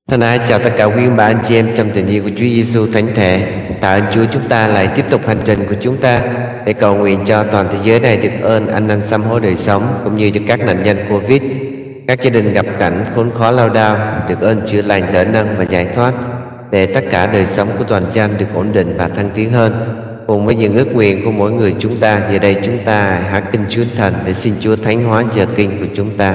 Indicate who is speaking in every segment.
Speaker 1: Thân ái chào tất cả quý bà anh chị em trong tình yêu của Chúa Giêsu thánh thể. Tạ ơn Chúa, chúng ta lại tiếp tục hành trình của chúng ta để cầu nguyện cho toàn thế giới này được ơn ăn năn sám hối đời sống, cũng như cho các nạn nhân Covid, các gia đình gặp cảnh khốn khó lao đao được ơn chữa lành, đỡ nâng và giải thoát, để tất cả đời sống của toàn dân được ổn định và thăng tiến hơn. Cùng với những ước nguyện của mỗi người chúng ta, giờ đây chúng ta hát kinh Chúa Thần để xin Chúa thánh hóa giờ kinh của chúng ta.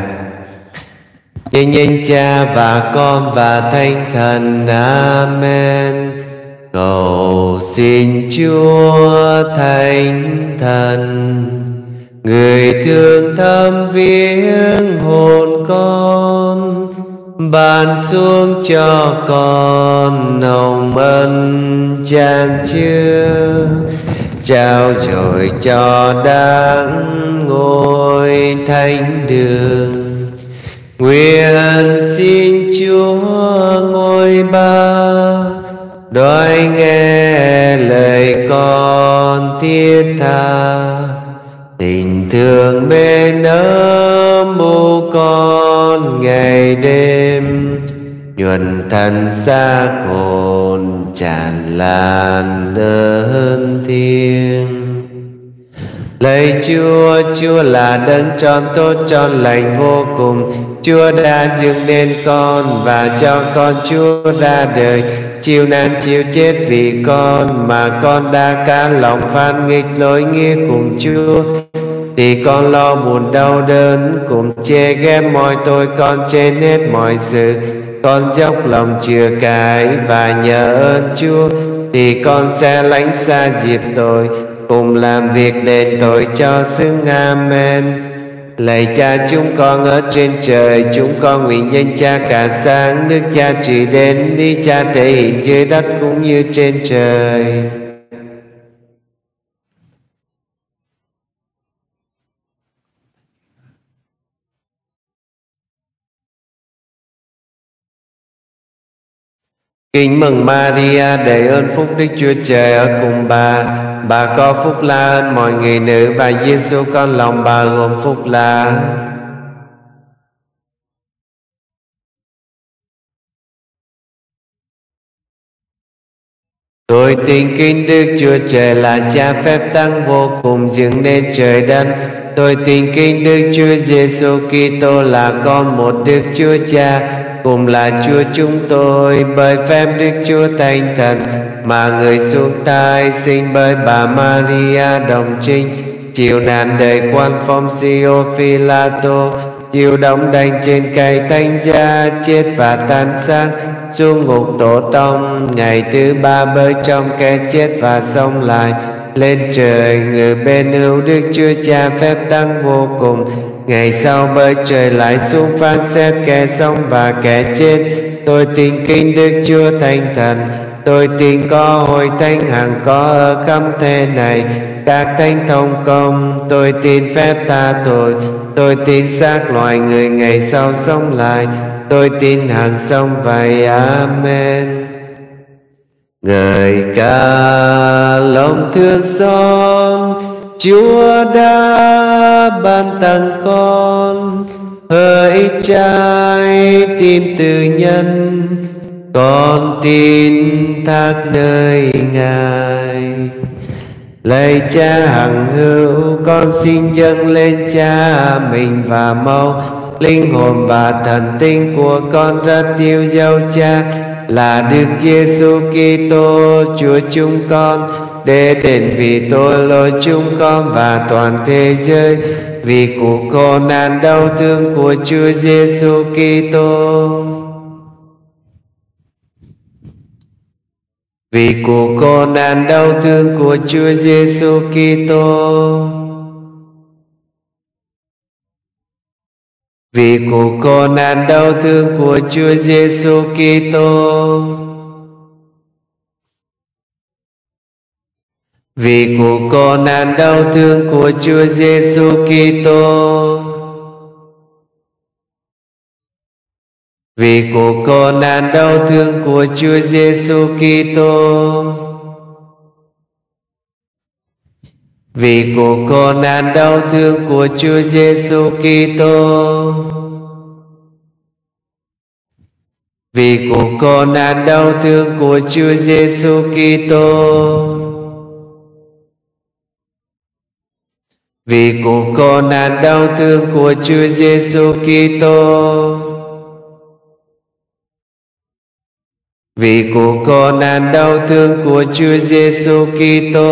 Speaker 1: Nhân Cha và Con và Thánh Thần. Amen. Cầu xin Chúa Thánh Thần, người thương thăm viếng hồn con, ban xuống cho con nồng ân chan chứa, trao dồi cho đáng ngôi thánh đường. Nguyện xin Chúa ngôi Ba đoái nghe lời con thiết tha, tình thương bên ấm mưu con ngày đêm, nhuần thân xác hồn tràn lan ơn thiêng. Lạy Chúa, Chúa là đấng trọn tốt trọn lành vô cùng. Chúa đã dựng nên con và cho con Chúa ra đời, chịu nạn chịu chết vì con, mà con đã cả lòng phản nghịch lỗi nghĩa cùng Chúa. Thì con lo buồn đau đớn, cùng chê ghét mọi tội con trên hết mọi sự. Con dốc lòng chừa cải và nhờ ơn Chúa, thì con sẽ lánh xa dịp tội, cùng làm việc đền tội cho xứng. Amen. Lạy Cha chúng con ở trên trời, chúng con nguyện danh Cha cả sáng, nước Cha trị đến, ý Cha thể hiện dưới đất cũng như trên trời. Kính mừng Maria, đầy ơn phúc, Đức Chúa Trời ở cùng bà có phúc lạ hơn mọi người nữ, và Giêsu con lòng bà gồm phúc lạ. Tôi tin kính Đức Chúa Trời là Cha phép tăng vô cùng, dựng nên trời đất. Tôi tin kính Đức Chúa Giêsu Kitô là con một Đức Chúa Cha, cùng là Chúa chúng tôi, bởi phép Đức Chúa Thánh Thần mà người xuống thai, sinh bởi bà Maria đồng trinh, chịu nạn đời quan Phông-si-ô Phi-la-tô, chịu đóng đành trên cây thánh giá, chết và tan xác, xuống ngục tổ tông, ngày thứ ba bơi trong kẻ chết và sống lại, lên trời ngự bên hữu Đức Chúa Cha phép tăng vô cùng. Ngày sau bơi trời lại xuống phán xét kẻ sống và kẻ chết. Tôi tin kính Đức Chúa Thánh Thần. Tôi tin có hội thánh hằng có ở khắp thế này, các thánh thông công. Tôi tin phép tha tội. Tôi tin xác loài người ngày sau sống lại. Tôi tin hằng sống vậy. Amen. Ngợi ca lòng thương xót, Chúa đã ban tặng con hỡi trái tim từ nhân, con tin thác nơi Ngài. Lạy Cha hằng hữu, con xin dâng lên Cha mình và mau linh hồn và thần tinh của con rất yêu dấu Cha là Đức Giêsu Kitô Chúa chúng con, để đền vì tội lỗi chúng con và toàn thế giới, vì cuộc khổ nạn đau thương của Chúa Giêsu Kitô. Vì cuộc khổ nạn đau thương của Chúa Giêsu Kitô. Vì cuộc khổ nạn đau thương của Chúa Giêsu Kitô. Vì cuộc khổ nạn đau thương của Chúa Giêsu Kitô. Vì cuộc khổ nạn đau thương của Chúa Giêsu Kitô. Vì cuộc khổ nạn đau thương của Chúa Giêsu Kitô. vì cuộc khổ nạn đau thương của Chúa Giêsu Kitô, vì cuộc khổ nạn đau thương của Chúa Giêsu Kitô, vì cuộc khổ nạn đau thương của Chúa Giêsu Kitô,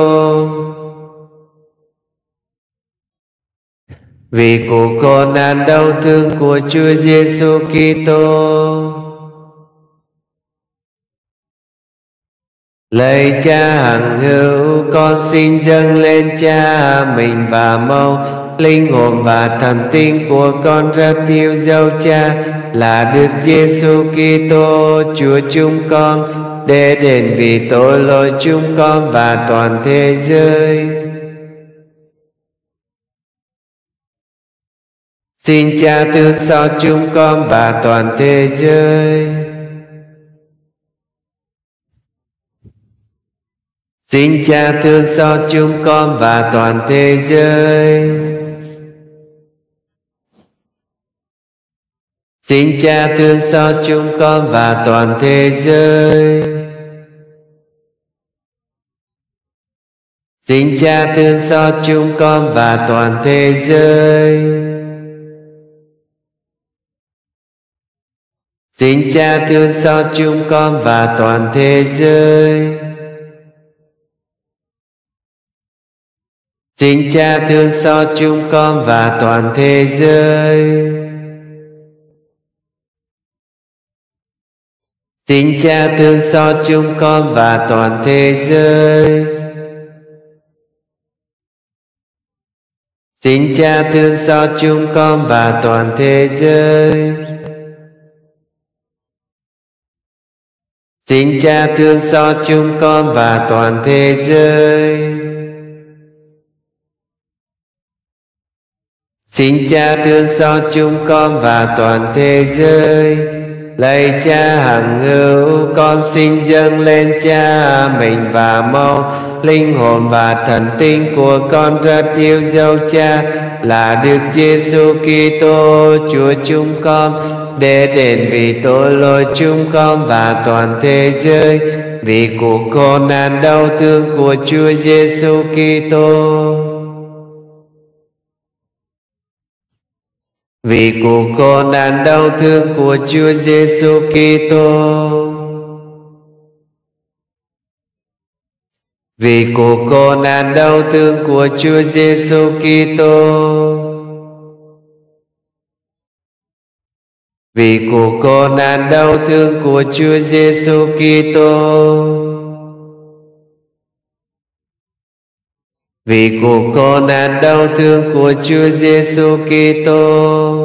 Speaker 1: vì cuộc khổ nạn đau thương của Chúa Giêsu Kitô. Lạy Cha hằng hữu, con xin dâng lên Cha mình và mâu linh hồn và thần tinh của con rất yêu dấu Cha là Đức Giêsu Kitô Chúa chúng con, để đền vì tội lỗi chúng con và toàn thế giới. Xin Cha thương xót chúng con và toàn thế giới. Xin Cha thương xót chúng con và toàn thế giới. Xin Cha thương xót chúng con và toàn thế giới. Xin Cha thương xót chúng con và toàn thế giới. Xin Cha thương xót chúng con và toàn thế giới. Xin Cha thương xót chúng con và toàn thế giới. Xin Cha thương xót chúng con và toàn thế giới. Xin Cha thương xót chúng con và toàn thế giới. Xin Cha thương xót chúng con và toàn thế giới. Xin Cha thương xót chúng con và toàn thế giới. Lạy Cha hằng hữu, con xin dâng lên Cha mình và mâu linh hồn và thần tinh của con rất yêu dấu Cha là Đức Giêsu Kitô Chúa chúng con, để đền vì tội lỗi chúng con và toàn thế giới, vì cuộc khổ nạn đau thương của Chúa Giêsu Kitô. Vì cuộc khổ nạn đau thương của Chúa Giêsu Kitô. Vì cuộc khổ nạn đau thương của Chúa Giêsu Kitô. Vì cuộc khổ nạn đau thương của Chúa Giêsu Kitô. Vì cuộc khổ nạn đau thương của Chúa Giêsu Kitô.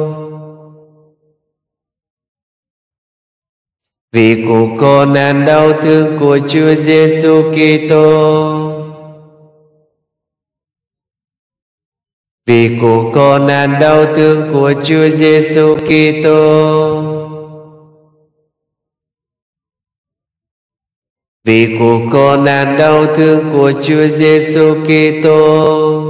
Speaker 1: Vì cuộc khổ nạn đau thương của Chúa Giêsu Kitô. Vì cuộc khổ nạn đau thương của Chúa Giêsu Kitô. Vì cuộc khổ nạn đau thương của Chúa Giêsu Kitô.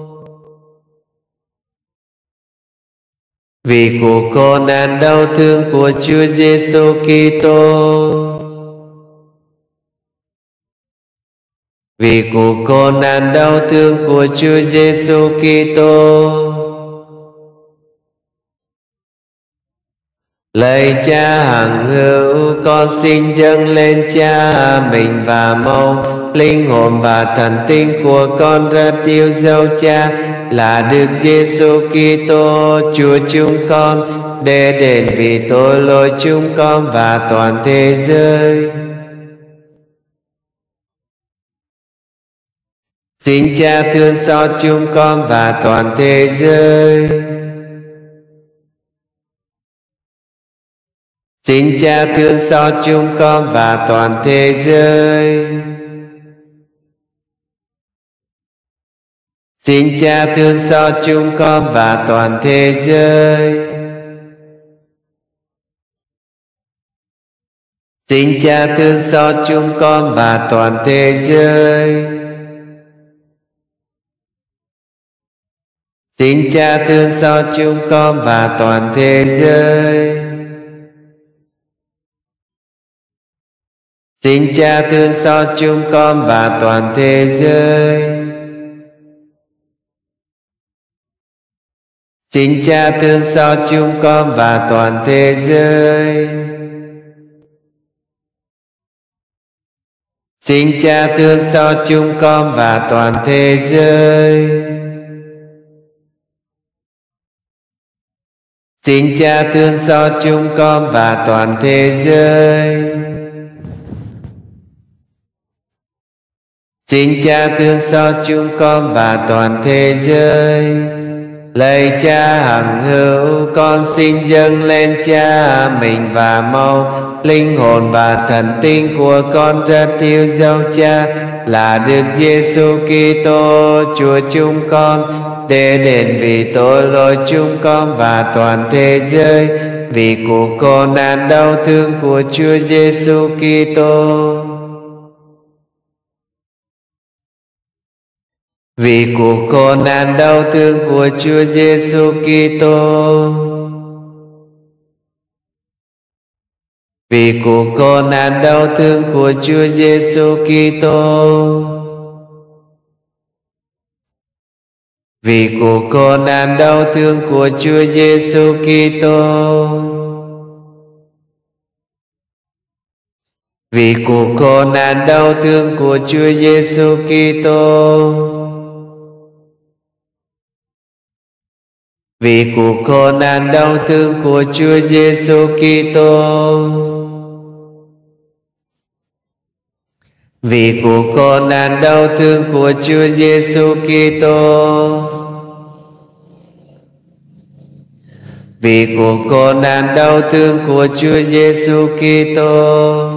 Speaker 1: Vì cuộc khổ nạn đau thương của Chúa Giêsu Kitô. Vì cuộc khổ nạn đau thương của Chúa Giêsu Kitô. Lạy Cha hằng hữu, con xin dâng lên Cha mình và mâu linh hồn và thần tinh của con rất yêu dấu Cha là Đức Giêsu Kitô Chúa chúng con, để đền vì tội lỗi chúng con và toàn thế giới. Xin Cha thương xót chúng con và toàn thế giới. Xin Cha thương xót chúng con và toàn thế giới. Xin Cha thương xót chúng con và toàn thế giới. Xin Cha thương xót chúng con và toàn thế giới. Xin Cha thương xót chúng con và toàn thế giới. Xin Cha thương xót chúng con và toàn thế giới. Xin Cha thương xót chúng con và toàn thế giới. Xin Cha thương xót chúng con và toàn thế giới. Xin Cha thương xót chúng con và toàn thế giới. Xin Cha thương xót chúng con và toàn thế giới. Lạy Cha hằng hữu, con xin dâng lên Cha mình và mau linh hồn và thần tinh của con rất yêu dấu Cha là Đức Giêsu Kitô Chúa chúng con, để đền vì tội lỗi chúng con và toàn thế giới, vì cuộc khổ nạn đau thương của Chúa Giêsu Kitô. Vì cuộc khổ nạn đau thương của Chúa Giêsu Kitô. Vì cuộc khổ nạn đau thương của Chúa Giêsu Kitô. Vì cuộc khổ nạn đau thương của Chúa Giêsu Kitô. Vì cuộc khổ nạn đau thương của Chúa Giêsu Kitô. Vì cuộc khổ nạn đau thương của Chúa Giêsu Kitô. Vì cuộc khổ nạn đau thương của Chúa Giêsu Kitô. Vì cuộc khổ nạn đau thương của Chúa Giêsu Kitô.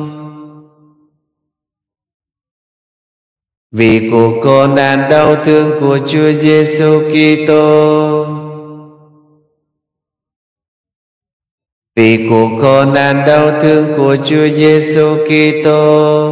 Speaker 1: Vì cuộc khổ nạn đau thương của Chúa Giêsu Kitô. Vì cuộc khổ nạn đau thương của Chúa Giêsu Kitô.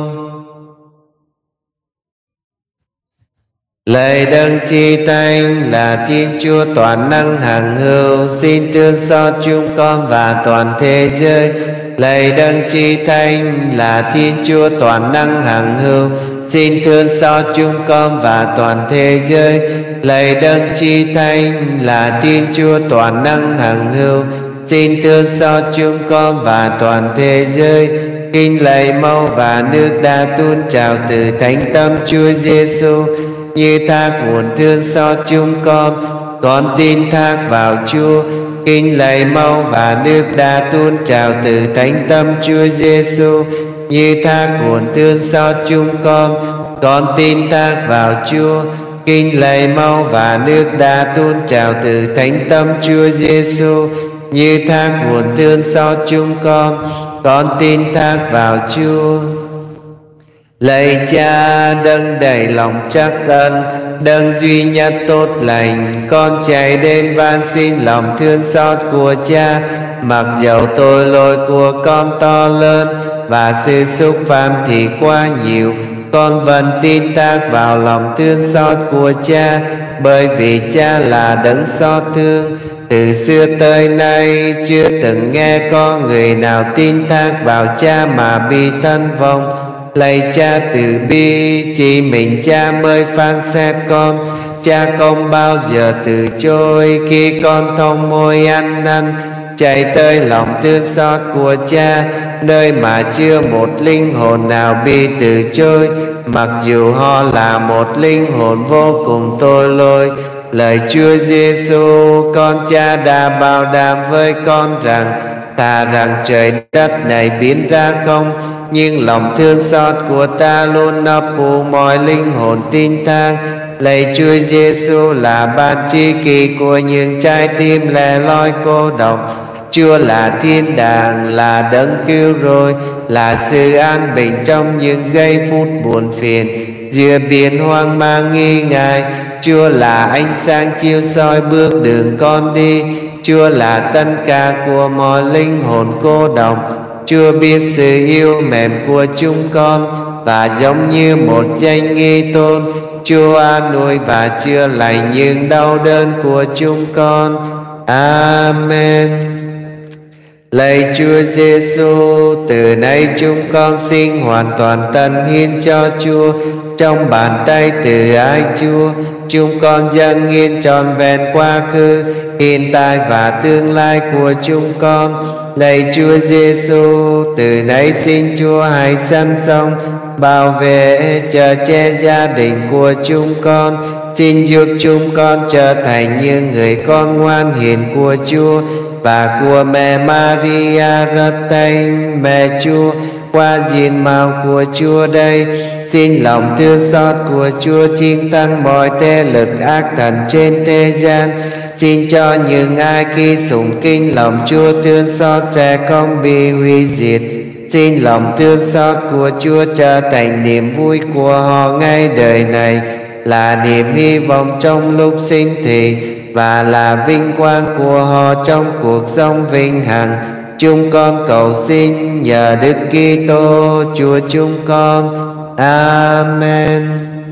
Speaker 1: Lạy Đấng Chí Thánh là Thiên Chúa toàn năng hằng hữu, xin thương xót chúng con và toàn thế giới. Lạy Đấng Chí Thánh là Thiên Chúa toàn năng hằng hữu, xin thương xót chúng con và toàn thế giới. Lạy Đấng Chí Thánh là Thiên Chúa toàn năng hằng hữu, xin thương xót chúng con và toàn thế giới. Kinh lạy máu và nước đã tuôn trào từ thánh tâm Chúa Giêsu, như thác nguồn thương xót chúng con tin thác vào Chúa. Kinh lạy máu và nước đã tuôn trào từ thánh tâm Chúa Giêsu, như thác nguồn thương xót chúng con tin thác vào Chúa. Kinh lạy máu và nước đã tuôn trào từ thánh tâm Chúa Giêsu, như thác nguồn thương xót chúng con tin thác vào Chúa. Lạy Cha đấng đầy lòng trắc ân, đấng duy nhất tốt lành, con chạy đến van xin lòng thương xót của Cha. Mặc dầu tội lỗi của con to lớn và sự xúc phạm thì quá nhiều, con vẫn tin thác vào lòng thương xót của Cha, bởi vì Cha là đấng xót thương. Từ xưa tới nay chưa từng nghe có người nào tin thác vào Cha mà bị thân vong. Lạy Cha từ bi, chỉ mình Cha mới phán xét con. Cha không bao giờ từ chối khi con thông môi ăn năn, chạy tới lòng thương xót của Cha, nơi mà chưa một linh hồn nào bị từ chối, mặc dù họ là một linh hồn vô cùng tội lỗi. Lời Chúa Giêsu, con Cha đã bảo đảm với con rằng thà rằng trời đất này biến ra không, nhưng lòng thương xót của Ta luôn ấp ủ mọi linh hồn tin thang. Lạy Chúa Giêsu là ban tri kỷ của những trái tim lẻ loi cô độc. Chúa là thiên đàng, là đấng cứu rỗi, là sự an bình trong những giây phút buồn phiền giữa biển hoang mang nghi ngại. Chúa là ánh sáng chiếu soi bước đường con đi. Chúa là tất cả của mọi linh hồn cô độc. Chúa biết sự yêu mềm của chúng con, và giống như một danh nghi tôn, Chúa an ủi và chữa lành những đau đớn của chúng con. Amen. Lạy Chúa Giêsu, từ nay chúng con xin hoàn toàn tận hiến cho Chúa. Trong bàn tay từ ái Chúa, chúng con dâng hiến trọn vẹn quá khứ, hiện tại và tương lai của chúng con. Lạy Chúa Giêsu, từ nay xin Chúa hãy săn sóc, bảo vệ, chở che gia đình của chúng con. Xin giúp chúng con trở thành những người con ngoan hiền của Chúa và của mẹ Maria rất thánh, mẹ Chúa. Qua diện mạo của Chúa đây, xin lòng thương xót của Chúa chiến thắng mọi thế lực ác thần trên thế gian. Xin cho những ai khi sùng kính lòng Chúa thương xót sẽ không bị hủy diệt. Xin lòng thương xót của Chúa trở thành niềm vui của họ ngay đời này, là niềm hy vọng trong lúc sinh thì, và là vinh quang của họ trong cuộc sống vĩnh hằng. Chúng con cầu xin nhờ Đức Kitô Chúa chúng con. Amen.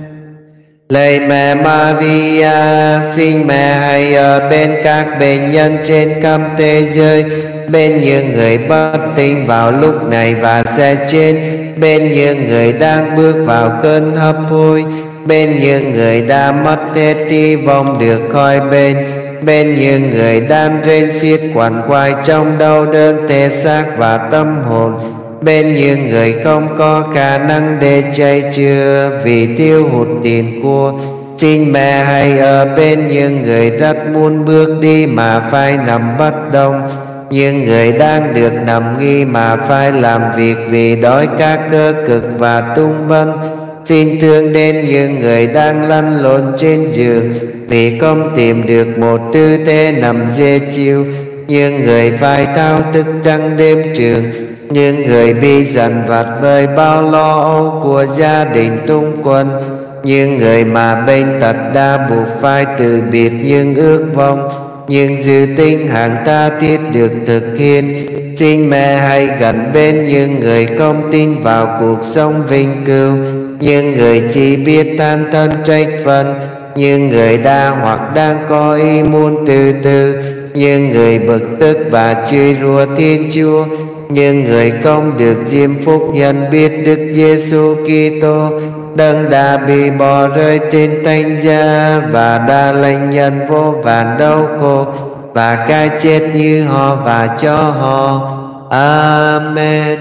Speaker 1: Lạy mẹ Maria, xin mẹ hãy ở bên các bệnh nhân trên khắp thế giới, bên những người bất tỉnh vào lúc này và sẽ chết, bên những người đang bước vào cơn hấp hối, bên những người đã mất hết hy vọng được khỏi bệnh, bên những người đang rên xiết quằn quại trong đau đớn thể xác và tâm hồn, bên những người không có khả năng để chạy chữa vì thiếu hụt tiền của. Xin mẹ hãy ở bên những người rất muốn bước đi mà phải nằm bất động, những người đang được nằm nghỉ mà phải làm việc vì đói các cơ cực và tung vân. Xin thương đến những người đang lăn lộn trên giường vì không tìm được một tư thế nằm dễ chịu, những người phải thao thức trắng đêm trường, những người bị dằn vặt bởi bao lo âu của gia đình tung quần, những người mà bệnh tật đã buộc phải từ biệt những ước vọng, những dự tính hàng tha thiết được thực hiện. Xin mẹ hãy gần bên những người không tin vào cuộc sống vinh cửu, những người chỉ biết than thân trách phận, những người đã hoặc đang có ý muốn từ từ, những người bực tức và chửi rủa Thiên Chúa, những người không được chiêm phúc nhận biết Đức Giêsu Kitô, đấng đã bị bỏ rơi trên thánh giá và đã lãnh nhận vô vàn đau khổ và cái chết như họ và cho họ. Amen.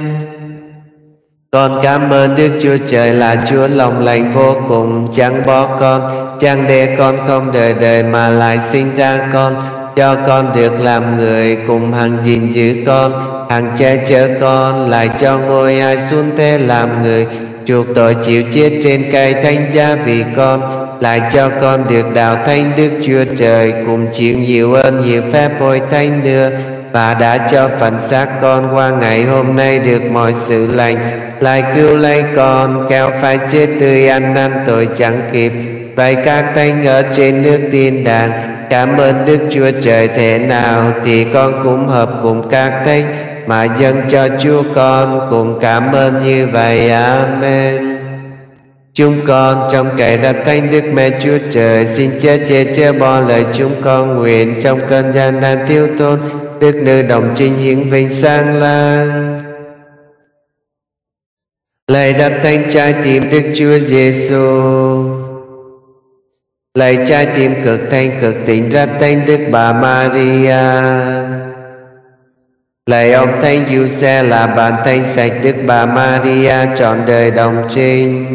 Speaker 1: Con cảm ơn Đức Chúa Trời là Chúa lòng lành vô cùng, chẳng bỏ con, chẳng để con không đời đời mà lại sinh ra con, cho con được làm người, cùng hằng gìn giữ con, hằng che chở con, lại cho ngôi ai xuống thế làm người, chuộc tội chịu chết trên cây thánh giá vì con, lại cho con được đạo thánh Đức Chúa Trời, cùng chịu nhiều ơn nhiều phép bồi thánh nữa, và đã cho phần xác con qua ngày hôm nay được mọi sự lành, lại cứu lấy con kéo phải chết tươi ăn năn tội chẳng kịp. Vậy các thánh ở trên nước thiên đàng cảm ơn Đức Chúa Trời, thế nào thì con cũng hợp cùng các thánh mà dâng cho Chúa con cùng cảm ơn như vậy. Amen. Chúng con trong cậy đặt thánh Đức Mẹ Chúa Trời, xin chớ che chở bỏ lời chúng con nguyện trong cơn gian nan thiếu thốn, Đức Nữ Đồng Trinh hiển vinh sáng lang. Lạy đặt thánh trái tim Đức Chúa Giêsu, lạy trái tim cực thanh cực tịnh rất thánh Đức Bà Maria, lạy ông thánh Giuse là bạn thánh sạch Đức Bà Maria trọn đời đồng trinh,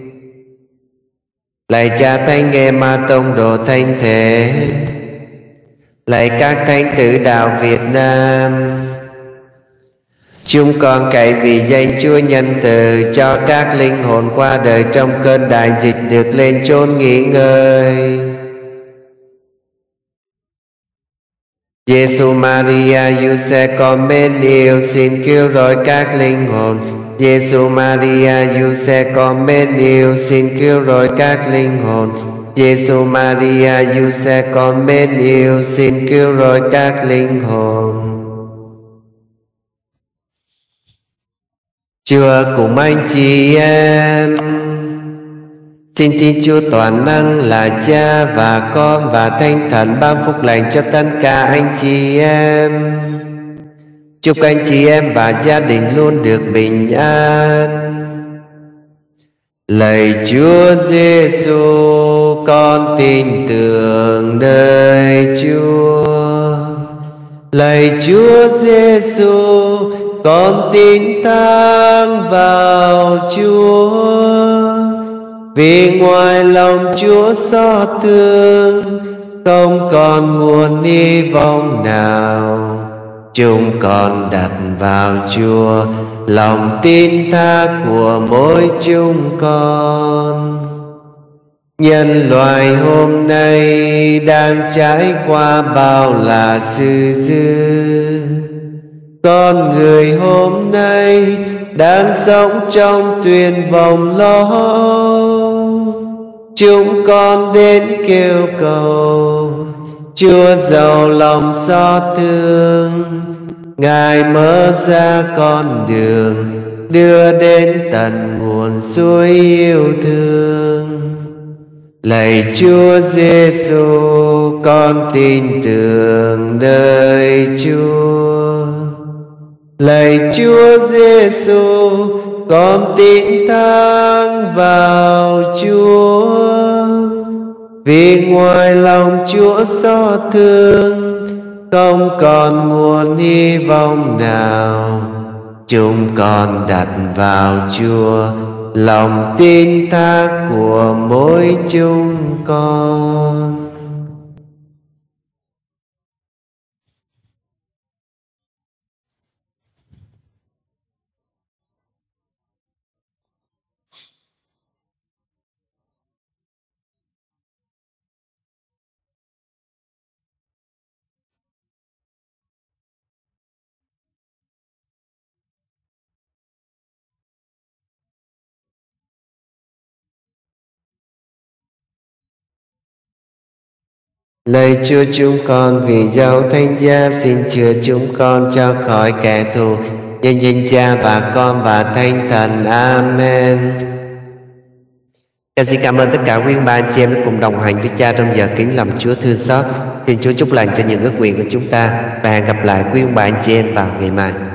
Speaker 1: lạy cha thánh Emma tông đồ thánh thể, lạy các thánh tử đạo Việt Nam. Chúng con cậy vì danh Chúa nhân từ cho các linh hồn qua đời trong cơn đại dịch được lên chốn nghỉ ngơi. Giêsu Maria Giuse con mến yêu, xin cứu rỗi các linh hồn. Giêsu Maria Giuse con mến yêu, xin cứu rỗi các linh hồn. Giêsu Maria Giuse con mến yêu, xin cứu rỗi các linh hồn. Chúa cùng anh chị em. Xin Thiên Chúa toàn năng là Cha và Con và Thánh Thần ban phúc lành cho tất cả anh chị em. Chúc anh chị em và gia đình luôn được bình an. Lạy Chúa Giêsu, con tin tưởng nơi Chúa. Lạy Chúa Giêsu, con tin thắng vào Chúa. Vì ngoài lòng Chúa xót thương, không còn nguồn hy vọng nào. Chúng con đặt vào Chúa lòng tin tha của mỗi chúng con. Nhân loại hôm nay đang trải qua bao là sự dữ. Con người hôm nay đang sống trong tuyệt vọng lo. Chúng con đến kêu cầu Chúa giàu lòng xót thương. Ngài mở ra con đường đưa đến tận nguồn suối yêu thương. Lạy Chúa Giêsu, con tin tưởng nơi Chúa. Lạy Chúa Giêsu, con tin thắng vào Chúa. Vì ngoài lòng Chúa xót thương, không còn nguồn hy vọng nào. Chúng con đặt vào Chúa lòng tin thác của mỗi chúng con. Lạy Chúa, chúng con vì dấu thánh giá xin chữa chúng con cho khỏi kẻ thù, nhân danh Cha và Con và Thánh Thần. Amen. Cha xin cảm ơn tất cả quý ba anh chị em đã cùng đồng hành với Cha trong giờ kính lành Chúa thương xót. Xin Chúa chúc lành cho những ước nguyện của chúng ta và hẹn gặp lại quý ba anh chị em vào ngày mai.